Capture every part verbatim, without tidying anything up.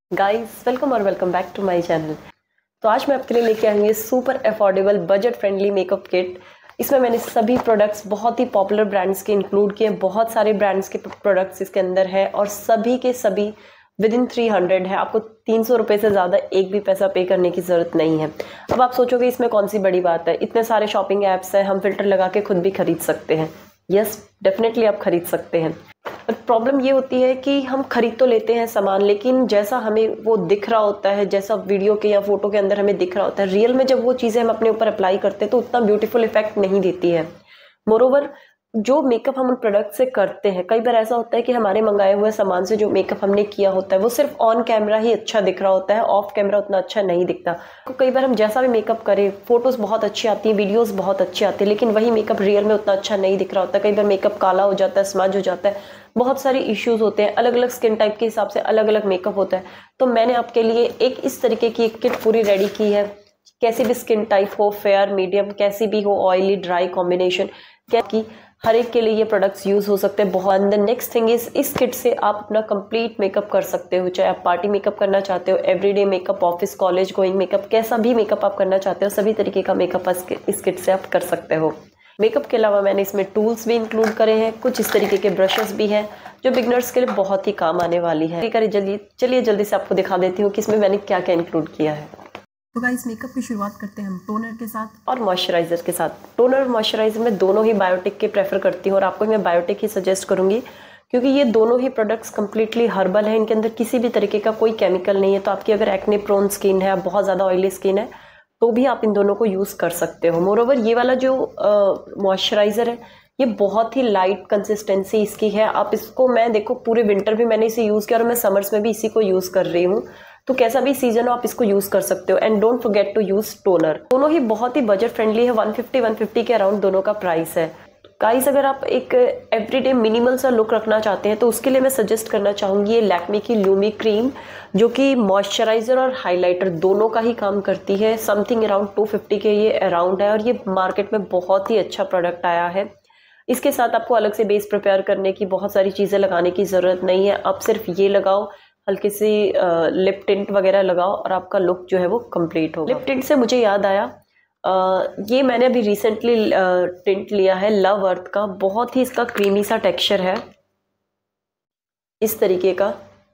Guys welcome और welcome back to my channel. तो आज मैं आपके लिए लेके आई हूँ ये super affordable budget friendly makeup kit. इसमें मैंने सभी प्रोडक्ट्स बहुत ही पॉपुलर ब्रांड्स के इंक्लूड किए, बहुत सारे ब्रांड्स के प्रोडक्ट्स इसके अंदर है और सभी के सभी विद इन थ्री हंड्रेड है। आपको तीन सौ रुपये से ज़्यादा एक भी पैसा पे करने की ज़रूरत नहीं है। अब आप सोचोगे इसमें कौन सी बड़ी बात है, इतने सारे शॉपिंग ऐप्स हैं, हम फिल्टर लगा के खुद भी खरीद सकते हैं। यस डेफिनेटली आप खरीद सकते हैं। पर प्रॉब्लम ये होती है कि हम खरीद तो लेते हैं सामान, लेकिन जैसा हमें वो दिख रहा होता है, जैसा वीडियो के या फोटो के अंदर हमें दिख रहा होता है, रियल में जब वो चीज़ें हम अपने ऊपर अप्लाई करते हैं तो उतना ब्यूटीफुल इफेक्ट नहीं देती है। मोरोवर जो मेकअप हम उन प्रोडक्ट से करते हैं, कई बार ऐसा होता है कि हमारे मंगाए हुए सामान से जो मेकअप हमने किया होता है वो सिर्फ ऑन कैमरा ही अच्छा दिख रहा होता है, ऑफ कैमरा उतना अच्छा नहीं दिखता। तो कई बार हम जैसा भी मेकअप करें, फोटोज बहुत अच्छी आती हैं, वीडियोस बहुत अच्छी आती है, लेकिन वही मेकअप रियल में उतना अच्छा नहीं दिख रहा होता है। कई बार मेकअप काला हो जाता है, स्मज हो जाता है, बहुत सारे इश्यूज होते हैं, अलग अलग स्किन टाइप के हिसाब से अलग अलग मेकअप होता है। तो मैंने आपके लिए एक इस तरीके की एक किट पूरी रेडी की है। कैसी भी स्किन टाइप हो, फेयर मीडियम, कैसी भी हो, ऑयली ड्राई कॉम्बिनेशन, क्या की हर एक के लिए ये प्रोडक्ट्स यूज हो सकते हैं बहुत। द नेक्स्ट थिंग इज इस किट से आप अपना कंप्लीट मेकअप कर सकते हो, चाहे आप पार्टी मेकअप करना चाहते हो, everyday makeup, office college going makeup, कैसा भी मेकअप आप करना चाहते हो, सभी तरीके का मेकअप इस किट से आप कर सकते हो। मेकअप के अलावा मैंने इसमें टूल्स भी इंक्लूड करे हैं, कुछ इस तरीके के ब्रशेस भी हैं जो बिगनर्स के लिए बहुत ही काम आने वाली है। जल्दी चलिए जल्दी से आपको दिखा देती हूँ कि इसमें मैंने क्या क्या इंक्लूड किया है। तो गाइस मेकअप की शुरुआत करते हैं हम टोनर के साथ और मॉइस्चराइजर के साथ। टोनर और मॉइस्चराइजर में दोनों ही बायोटिक के प्रेफर करती हूँ और आपको मैं बायोटिक ही सजेस्ट करूंगी, क्योंकि ये दोनों ही प्रोडक्ट्स कंप्लीटली हर्बल है, इनके अंदर किसी भी तरीके का कोई केमिकल नहीं है। तो आपकी अगर एक्ने प्रोन स्किन है, बहुत ज़्यादा ऑयली स्किन है, तो भी आप इन दोनों को यूज़ कर सकते हो। मोरोवर ये वाला जो मॉइस्चराइजर है ये बहुत ही लाइट कंसिस्टेंसी इसकी है। आप इसको, मैं देखो पूरे विंटर भी मैंने इसे यूज़ किया और मैं समर्स में भी इसी को यूज़ कर रही हूँ। तो कैसा भी सीजन हो आप इसको यूज कर सकते हो। And don't forget to use toner. दोनों ही बहुत ही बजट फ्रेंडली है, वन फिफ्टी वन फिफ्टी के अराउंड दोनों का प्राइस है। गाइस अगर आप एक एवरीडे मिनिमल सा लुक रखना चाहते हैं तो उसके लिए मैं सजेस्ट करना चाहूंगी ये लैक्मे की लूमी क्रीम, जो कि मॉइस्चराइजर और हाइलाइटर दोनों का ही काम करती है। समथिंग अराउंड टू फिफ्टी के ये अराउंड है और ये मार्केट में बहुत ही अच्छा प्रोडक्ट आया है। इसके साथ आपको अलग से बेस प्रिपेयर करने की, बहुत सारी चीजें लगाने की जरूरत नहीं है। आप सिर्फ ये लगाओ, हल्की सी लिप टिंट वगैरह लगाओ और आपका लुक जो है वो कंप्लीट होगा। लिप टिंट से मुझे याद आया, आ, ये मैंने अभी रिसेंटली टिंट लिया है लव अर्थ का। बहुत ही इसका क्रीमी सा टेक्सचर है इस तरीके का।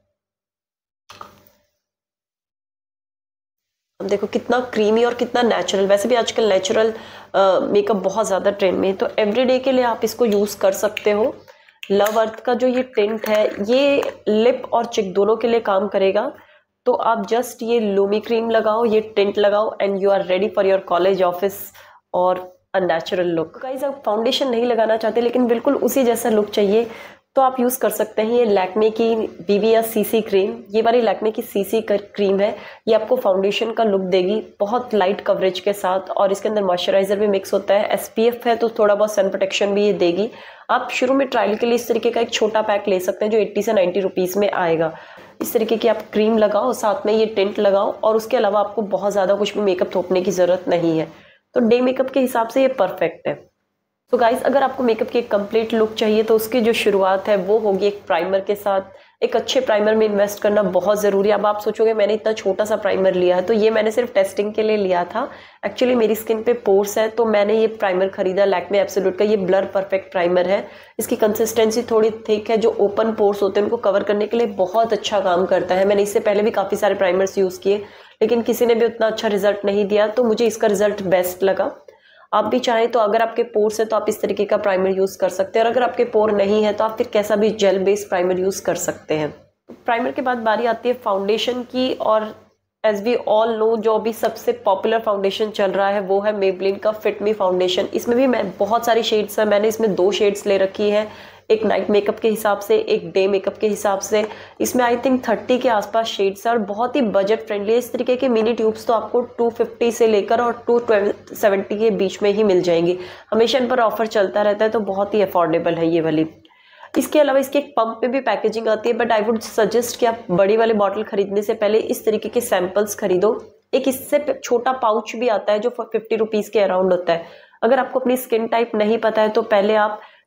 अब देखो कितना क्रीमी और कितना नेचुरल। वैसे भी आजकल नेचुरल मेकअप बहुत ज़्यादा ट्रेंड में है, तो एवरीडे के लिए आप इसको यूज़ कर सकते हो। लव अर्थ का जो ये टिंट है ये लिप और चिक दोनों के लिए काम करेगा। तो आप जस्ट ये लूमी क्रीम लगाओ, ये टिंट लगाओ and you are ready for your college, office और अ नेचुरल लुक। गाइस आप फाउंडेशन नहीं लगाना चाहते लेकिन बिल्कुल उसी जैसा लुक चाहिए तो आप यूज़ कर सकते हैं ये लैक्मे की बीबी या सीसी क्रीम। ये वाली लैक्मे की सीसी क्रीम है, ये आपको फाउंडेशन का लुक देगी बहुत लाइट कवरेज के साथ, और इसके अंदर मॉइस्चराइजर भी मिक्स होता है, एसपीएफ है तो थोड़ा बहुत सन प्रोटेक्शन भी ये देगी। आप शुरू में ट्रायल के लिए इस तरीके का एक छोटा पैक ले सकते हैं जो एट्टी से नाइन्टी रुपीज़ में आएगा। इस तरीके की आप क्रीम लगाओ, साथ में ये टिंट लगाओ और उसके अलावा आपको बहुत ज़्यादा कुछ भी मेकअप थोपने की ज़रूरत नहीं है। तो डे मेकअप के हिसाब से ये परफेक्ट है। तो गाइस अगर आपको मेकअप की एक कंप्लीट लुक चाहिए तो उसकी जो शुरुआत है वो होगी एक प्राइमर के साथ। एक अच्छे प्राइमर में इन्वेस्ट करना बहुत ज़रूरी है। अब आप सोचोगे मैंने इतना छोटा सा प्राइमर लिया है, तो ये मैंने सिर्फ टेस्टिंग के लिए लिया था। एक्चुअली मेरी स्किन पे पोर्स है तो मैंने ये प्राइमर खरीदा लैक्मे एब्सोल्यूट का। ये ब्लर परफेक्ट प्राइमर है, इसकी कंसिस्टेंसी थोड़ी थिक है, जो ओपन पोर्स होते हैं उनको कवर करने के लिए बहुत अच्छा काम करता है। मैंने इससे पहले भी काफ़ी सारे प्राइमर्स यूज़ किए लेकिन किसी ने भी उतना अच्छा रिजल्ट नहीं दिया, तो मुझे इसका रिजल्ट बेस्ट लगा। आप भी चाहें तो अगर आपके पोर्स है तो आप इस तरीके का प्राइमर यूज़ कर सकते हैं, और अगर आपके पोर नहीं है तो आप फिर कैसा भी जेल बेस्ड प्राइमर यूज़ कर सकते हैं। प्राइमर के बाद बारी आती है फाउंडेशन की, और एज वी ऑल नो जो अभी सबसे पॉपुलर फाउंडेशन चल रहा है वो है मेबलिन का फिट मी फाउंडेशन। इसमें भी मैं बहुत सारी शेड्स हैं, मैंने इसमें दो शेड्स ले रखी है, एक नाइट मेकअप के हिसाब से, एक डे मेकअप के हिसाब से। इसमें आई थिंक थर्टी के आसपास शेड्स है और बहुत ही बजट फ्रेंडली है। इस तरीके के मिनी ट्यूब्स तो आपको टू फिफ्टी से लेकर और टू सेवेंटी के बीच में ही मिल जाएंगी। हमेशा इन पर ऑफर चलता रहता है, तो बहुत ही अफोर्डेबल है ये वाली। इसके अलावा इसके एक पंप में भी पैकेजिंग आती है, बट आई वुड सजेस्ट कि आप बड़ी वाली बॉटल खरीदने से पहले इस तरीके के सैंपल्स खरीदो। एक इससे छोटा पाउच भी आता है जो फिफ्टी रुपीज़ के अराउंड होता है। अगर आपको अपनी स्किन टाइप नहीं पता है तो पहले आप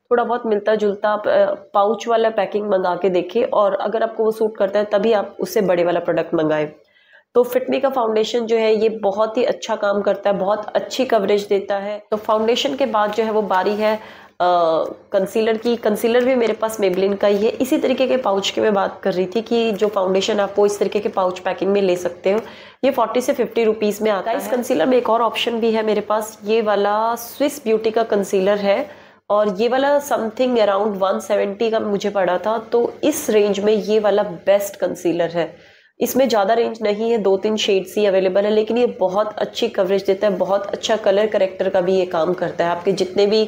थोड़ा बहुत मिलता जुलता आप पाउच वाला पैकिंग मंगा के देखिए, और अगर आपको वो सूट करता है तभी आप उससे बड़े वाला प्रोडक्ट मंगाएं। तो फिटमी का फाउंडेशन जो है ये बहुत ही अच्छा काम करता है, बहुत अच्छी कवरेज देता है। तो फाउंडेशन के बाद जो है वो बारी है कंसीलर की। कंसीलर भी मेरे पास मेबलिन का ही है। इसी तरीके के पाउच की मैं बात कर रही थी कि जो फाउंडेशन आप वो इस तरीके के पाउच पैकिंग में ले सकते हो। ये फोर्टी से फिफ्टी रुपीज़ में आता है। इस कंसीलर में एक और ऑप्शन भी है मेरे पास, ये वाला स्विस ब्यूटी का कंसीलर है, और ये वाला समथिंग अराउंड वन सेवेंटी का मुझे पड़ा था। तो इस रेंज में ये वाला बेस्ट कंसीलर है। इसमें ज़्यादा रेंज नहीं है, दो तीन शेड्स ही अवेलेबल है, लेकिन ये बहुत अच्छी कवरेज देता है, बहुत अच्छा कलर करेक्टर का भी ये काम करता है। आपके जितने भी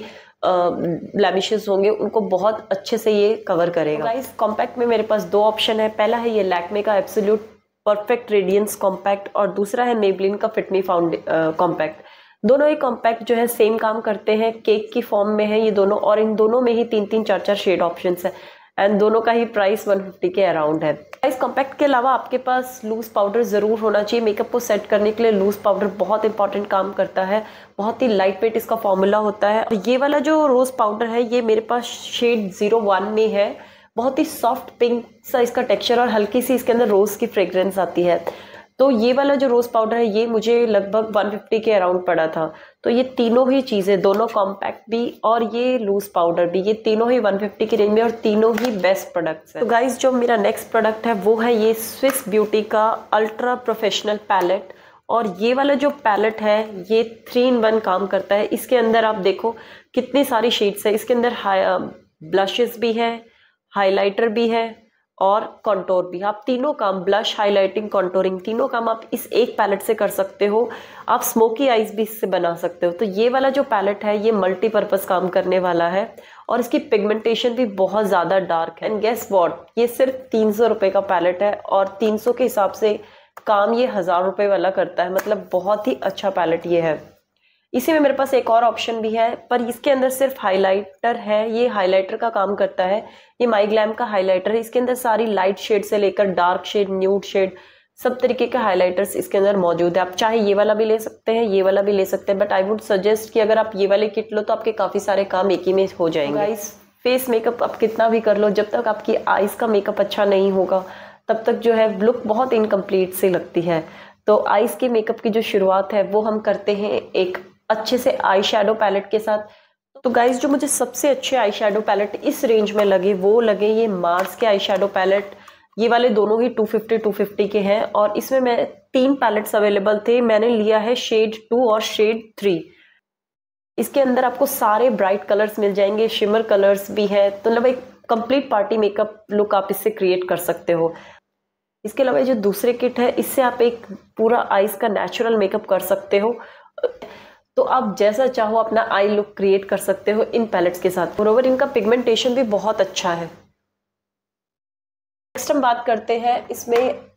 ब्लेमिशेस होंगे उनको बहुत अच्छे से ये कवर करेगा। गाइस कॉम्पैक्ट में मेरे पास दो ऑप्शन है। पहला है ये लैक्मे का एब्सोल्यूट परफेक्ट रेडियंस कॉम्पैक्ट, और दूसरा है मेबलिन का फिटमी फाउंड कॉम्पैक्ट। दोनों ही कॉम्पैक्ट जो है सेम काम करते हैं, केक की फॉर्म में है ये दोनों, और इन दोनों में ही तीन तीन चार चार शेड ऑप्शंस है, एंड दोनों का ही प्राइस वन फिफ्टी के अराउंड है। इस कॉम्पैक्ट के अलावा आपके पास लूज पाउडर ज़रूर होना चाहिए। मेकअप को सेट करने के लिए लूज पाउडर बहुत इंपॉर्टेंट काम करता है, बहुत ही लाइट वेट इसका फॉर्मूला होता है। ये वाला जो रोज पाउडर है ये मेरे पास शेड जीरो वन में है, बहुत ही सॉफ्ट पिंक सा इसका टेक्सचर, और हल्की सी इसके अंदर रोज की फ्रेग्रेंस आती है। तो ये वाला जो रोज पाउडर है ये मुझे लगभग वन फिफ्टी के अराउंड पड़ा था। तो ये तीनों ही चीज़ें, दोनों कॉम्पैक्ट भी और ये लूज पाउडर भी, ये तीनों ही वन फिफ्टी की रेंज में, और तीनों ही बेस्ट प्रोडक्ट्स हैं। तो गाइज जो मेरा नेक्स्ट प्रोडक्ट है वो है ये स्विस ब्यूटी का अल्ट्रा प्रोफेशनल पैलेट। और ये वाला जो पैलेट है ये थ्री इन वन काम करता है। इसके अंदर आप देखो कितनी सारी शेड्स है। इसके अंदर ब्लशेस भी है, हाइलाइटर भी है और कंटोर भी। आप तीनों काम, ब्लश, हाइलाइटिंग, कंटोरिंग, तीनों काम आप इस एक पैलेट से कर सकते हो। आप स्मोकी आईज भी इससे बना सकते हो। तो ये वाला जो पैलेट है ये मल्टीपर्पज काम करने वाला है, और इसकी पिगमेंटेशन भी बहुत ज़्यादा डार्क है। एंड गेस व्हाट, ये सिर्फ तीन सौ रुपये का पैलेट है, और तीन सौ के हिसाब से काम ये हज़ार रुपये वाला करता है। मतलब बहुत ही अच्छा पैलेट ये है। इसी में मेरे पास एक और ऑप्शन भी है, पर इसके अंदर सिर्फ हाइलाइटर है। ये हाइलाइटर का काम करता है। ये माई ग्लैम का हाइलाइटर है। इसके अंदर सारी लाइट शेड से लेकर डार्क शेड, न्यूड शेड, सब तरीके के हाइलाइटर्स इसके अंदर मौजूद है। आप चाहे ये वाला भी ले सकते हैं, ये वाला भी ले सकते हैं, बट आई वुड सजेस्ट कि अगर आप ये वाले किट लो तो आपके काफ़ी सारे काम एक ही में हो जाएंगे। गाइस फेस मेकअप आप कितना भी कर लो, जब तक आपकी आईज का मेकअप अच्छा नहीं होगा तब तक जो है लुक बहुत इनकम्प्लीट सी लगती है। तो आईज के मेकअप की जो शुरुआत है वो हम करते हैं एक अच्छे से आई शेडो पैलेट के साथ। तो गाइज जो मुझे सबसे अच्छे आई शेडो पैलेट इस रेंज में लगे वो लगे ये मार्स के आई शेडो पैलेट। ये वाले दोनों ही टू फिफ्टी टू फिफ्टी के हैं, और इसमें मैं तीन पैलेट्स अवेलेबल थे। मैंने लिया है शेड टू और शेड थ्री। इसके अंदर आपको सारे ब्राइट कलर्स मिल जाएंगे, शिमर कलर्स भी है। तो मतलब एक कंप्लीट पार्टी मेकअप लुक आप इससे क्रिएट कर सकते हो। इसके अलावा जो दूसरे किट है इससे आप एक पूरा आईज का नेचुरल मेकअप कर सकते हो। तो आप जैसा चाहो अपना आई लुक क्रिएट कर सकते हो इन पैलेट्स के साथ। मोरोवर इनका पिगमेंटेशन भी बहुत अच्छा है। नेक्स्ट हम बात करते हैं इसमें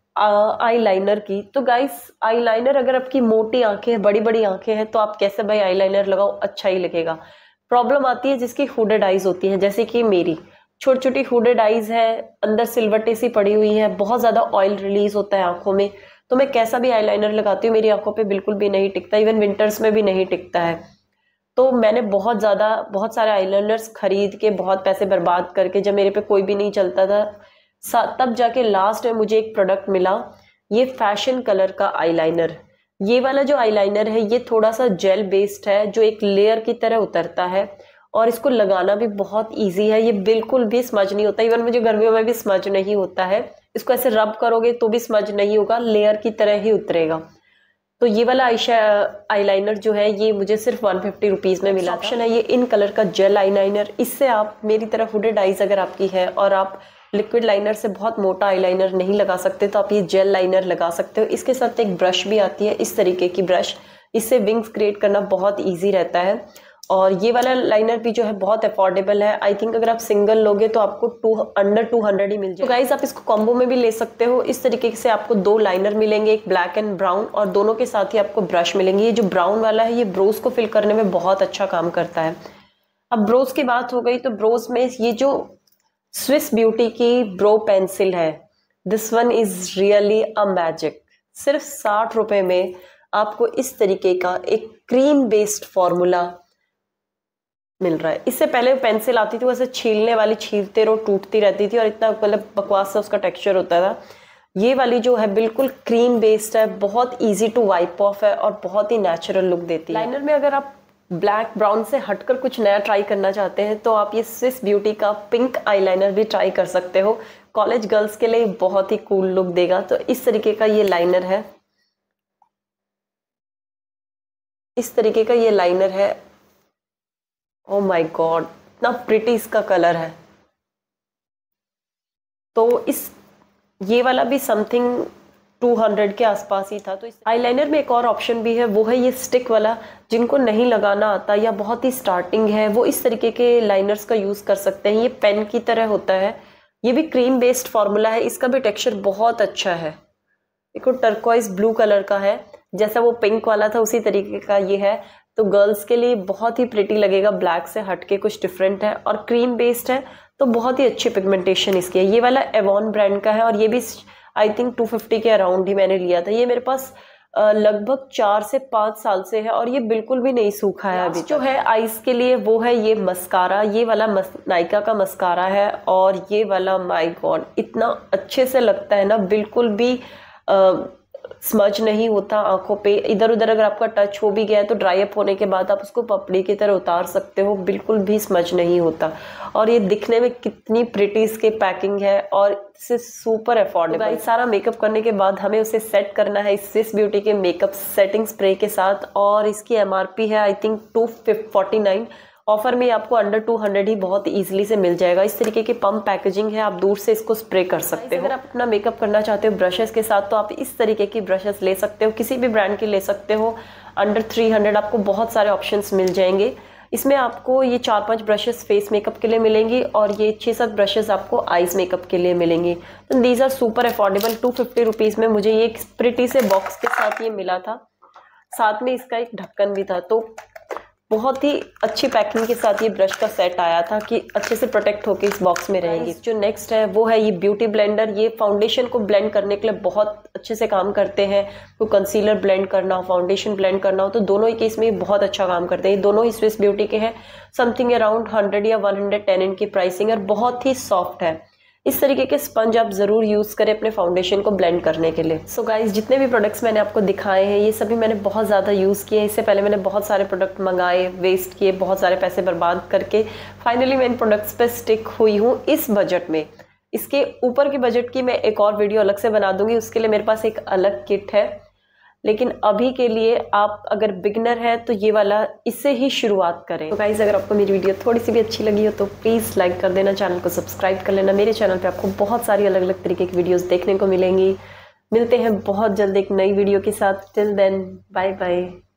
आई लाइनर की। तो गाइस आई लाइनर, अगर आपकी मोटी आंखें हैं, बड़ी बड़ी आंखें हैं, तो आप कैसे भाई आई लाइनर लगाओ, अच्छा ही लगेगा। प्रॉब्लम आती है जिसकी हुडेड आईज होती है, जैसे कि मेरी छोटी छोटी हुडेड आईज है, अंदर सिल्वरटे सी पड़ी हुई है, बहुत ज्यादा ऑयल रिलीज होता है आंखों में। तो मैं कैसा भी आईलाइनर लगाती हूँ मेरी आंखों पे बिल्कुल भी नहीं टिकता, इवन विंटर्स में भी नहीं टिकता है। तो मैंने बहुत ज़्यादा बहुत सारे आईलाइनर्स खरीद के, बहुत पैसे बर्बाद करके, जब मेरे पे कोई भी नहीं चलता था तब जाके लास्ट में मुझे एक प्रोडक्ट मिला, ये फैशन कलर का आईलाइनर। ये वाला जो आईलाइनर है ये थोड़ा सा जेल बेस्ड है, जो एक लेयर की तरह उतरता है, और इसको लगाना भी बहुत ईजी है। ये बिल्कुल भी स्मज नहीं होता, इवन मुझे गर्मियों में भी स्मज नहीं होता है। इसको ऐसे रब करोगे तो भी स्मज नहीं होगा, लेयर की तरह ही उतरेगा। तो ये वाला आईशा आईलाइनर जो है ये मुझे सिर्फ वन फिफ्टी रुपीज़ में मिला। ऑप्शन है ये इन कलर का जेल आईलाइनर। इससे आप, मेरी तरह हुडेड आईज अगर आपकी है और आप लिक्विड लाइनर से बहुत मोटा आईलाइनर नहीं लगा सकते, तो आप ये जेल लाइनर लगा सकते हो। इसके साथ एक ब्रश भी आती है, इस तरीके की ब्रश। इससे विंग्स क्रिएट करना बहुत ईजी रहता है। और ये वाला लाइनर भी जो है बहुत अफोर्डेबल है। आई थिंक अगर आप सिंगल लोगे तो आपको टू अंडर टू हंड्रेड ही मिल जाए। तो गाइज आप इसको कॉम्बो में भी ले सकते हो। इस तरीके से आपको दो लाइनर मिलेंगे, एक ब्लैक एंड ब्राउन, और दोनों के साथ ही आपको ब्रश मिलेंगे। ये जो ब्राउन वाला है ये ब्रोज को फिल करने में बहुत अच्छा काम करता है। अब ब्रोज की बात हो गई तो ब्रोज में ये जो स्विस ब्यूटी की ब्रो पेंसिल है, this one is really a magic. सिर्फ साठ रुपए में आपको इस तरीके का एक क्रीम बेस्ड फॉर्मूला मिल रहा है। इससे पहले पेंसिल आती थी वैसे छीलने वाली, छीलते रहो टूटती रहती थी और इतना मतलब बकवास सा उसका टेक्सचर होता था। ये वाली जो है बिल्कुल क्रीम बेस्ड है, बहुत इजी टू वाइप ऑफ है और बहुत ही नेचुरल लुक देती है। लाइनर में अगर आप ब्लैक ब्राउन से हटकर कुछ नया ट्राई करना चाहते हैं तो आप ये स्विस ब्यूटी का पिंक आईलाइनर भी ट्राई कर सकते हो। कॉलेज गर्ल्स के लिए बहुत ही कूल लुक देगा। तो इस तरीके का ये लाइनर है, इस तरीके का ये लाइनर है। ओ माय गॉड, इतना प्रिटी इसका कलर है। तो इस ये वाला भी समथिंग टू हंड्रेड के आसपास ही था। तो इस आईलाइनर में एक और ऑप्शन भी है, वो है ये स्टिक वाला। जिनको नहीं लगाना आता या बहुत ही स्टार्टिंग है वो इस तरीके के लाइनर्स का यूज कर सकते हैं। ये पेन की तरह होता है, ये भी क्रीम बेस्ड फॉर्मूला है, इसका भी टेक्सचर बहुत अच्छा है। देखो टर्कोइज ब्लू कलर का है, जैसा वो पिंक वाला था उसी तरीके का ये है। तो गर्ल्स के लिए बहुत ही प्रिटी लगेगा, ब्लैक से हटके कुछ डिफरेंट है और क्रीम बेस्ड है तो बहुत ही अच्छी पिगमेंटेशन इसकी है। ये वाला एवॉन ब्रांड का है और ये भी आई थिंक टू फिफ्टी के अराउंड ही मैंने लिया था। ये मेरे पास लगभग चार से पाँच साल से है और ये बिल्कुल भी नहीं सूखा है अभी। जो है आईज के लिए वो है ये मस्कारा, ये वाला मस, नायका का मस्कारा है और ये वाला माय गॉड इतना अच्छे से लगता है ना, बिल्कुल भी आ, स्मज नहीं होता आंखों पे। इधर उधर अगर आपका टच हो भी गया है तो ड्राई अप होने के बाद आप उसको पपड़ी की तरह उतार सकते हो, बिल्कुल भी स्मज नहीं होता। और ये दिखने में कितनी प्रिटी इसके पैकिंग है और इससे सुपर अफोर्डेबल। गाइस सारा मेकअप करने के बाद हमें उसे सेट करना है इस स्विस ब्यूटी के मेकअप सेटिंग स्प्रे के साथ और इसकी एमआरपी है I think two forty nine. Offer में आपको अंडर टू हंड्रेड ही बहुत इजीली से मिल जाएगा। इस तरीके की पंप पैकेजिंग है, आप दूर से इसको स्प्रे कर सकते हो। अगर आप अपना मेकअप करना चाहते हो ब्रशेस के साथ तो आप इस तरीके की ब्रशेस ले सकते हो, किसी भी ब्रांड की ले सकते हो। अंडर थ्री हंड्रेड आपको बहुत सारे ऑप्शंस मिल जाएंगे। इसमें आपको ये चार पांच ब्रशेस फेस मेकअप के लिए मिलेंगी और ये छः सात ब्रशेस आपको आईज मेकअप के लिए मिलेंगी। तो these are super affordable. Two fifty rupees में मुझे ये एक प्रिटी से बॉक्स के साथ ये मिला था, साथ में इसका एक ढक्कन भी था। तो बहुत ही अच्छी पैकिंग के साथ ये ब्रश का सेट आया था कि अच्छे से प्रोटेक्ट होके इस बॉक्स में रहेंगी। जो नेक्स्ट है वो है ये ब्यूटी ब्लेंडर। ये फाउंडेशन को ब्लेंड करने के लिए बहुत अच्छे से काम करते हैं। तो कंसीलर ब्लेंड करना हो, फाउंडेशन ब्लेंड करना हो तो दोनों ही केस में ये बहुत अच्छा काम करते हैं। दोनों ही स्विस ब्यूटी के हैं, समथिंग अराउंड हंड्रेड या वन हंड्रेड टेन इनकी प्राइसिंग और बहुत ही सॉफ्ट है। इस तरीके के स्पंज आप जरूर यूज करें अपने फाउंडेशन को ब्लेंड करने के लिए। सो so गाइज जितने भी प्रोडक्ट्स मैंने आपको दिखाए हैं ये सभी मैंने बहुत ज़्यादा यूज़ किए। इससे पहले मैंने बहुत सारे प्रोडक्ट मंगाए, वेस्ट किए, बहुत सारे पैसे बर्बाद करके फाइनली मैं इन प्रोडक्ट्स पे स्टिक हुई हूँ इस बजट में। इसके ऊपर के बजट की मैं एक और वीडियो अलग से बना दूंगी, उसके लिए मेरे पास एक अलग किट है। लेकिन अभी के लिए आप अगर बिगनर है तो ये वाला इससे ही शुरुआत करें। तो गाइज अगर आपको मेरी वीडियो थोड़ी सी भी अच्छी लगी हो तो प्लीज़ लाइक कर देना, चैनल को सब्सक्राइब कर लेना। मेरे चैनल पे आपको बहुत सारी अलग अलग तरीके की वीडियोस देखने को मिलेंगी। मिलते हैं बहुत जल्द एक नई वीडियो के साथ। Till then bye bye.